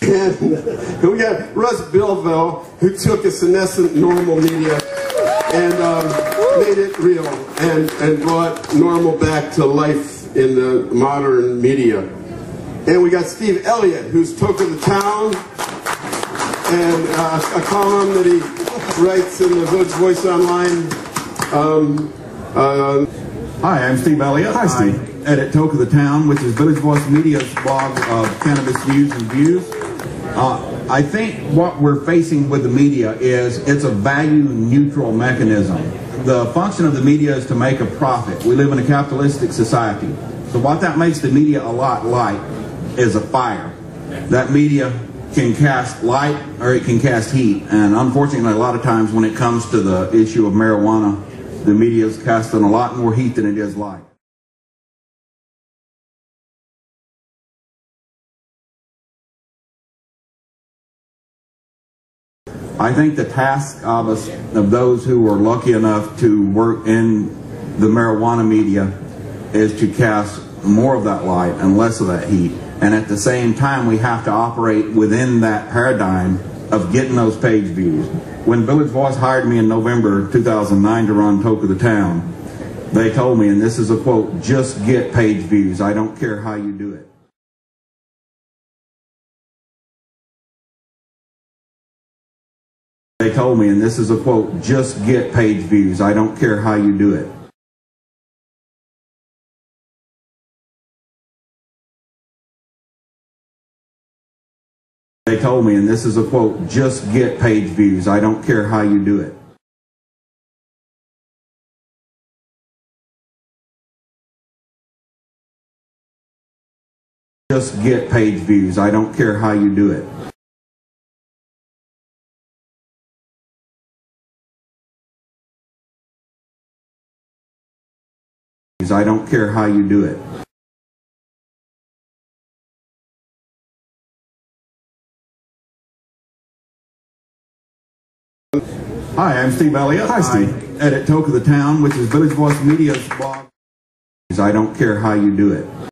And we got Russ Bilville, who took a senescent normal media and made it real and brought normal back to life in the modern media. And we got Steve Elliott, who's Talk of the Town, and a column that he writes in the Village Voice Online. Hi, I'm Steve Elliott. Hi, Steve. I edit Talk of the Town, which is Village Voice Media's blog of cannabis news and views. I think what we're facing with the media is it's a value-neutral mechanism. The function of the media is to make a profit. We live in a capitalistic society. So what that makes the media a lot like is a fire. That media can cast light or it can cast heat. And unfortunately, a lot of times when it comes to the issue of marijuana, the media is casting a lot more heat than it is light. I think the task of us, of those who are lucky enough to work in the marijuana media, is to cast more of that light and less of that heat. And at the same time, we have to operate within that paradigm of getting those page views. When Village Voice hired me in November 2009 to run Talk of the Town, they told me, and this is a quote, "Just get page views. I don't care how you do it." They told me, and this is a quote, "Just get page views. I don't care how you do it." They told me, and this is a quote, "Just get page views. I don't care how you do it." Just get page views. I don't care how you do it. I don't care how you do it. Hi, I'm Steve Elliott. Hi, Steve. I edit Talk of the Town, which is Village Voice Media's blog. I don't care how you do it.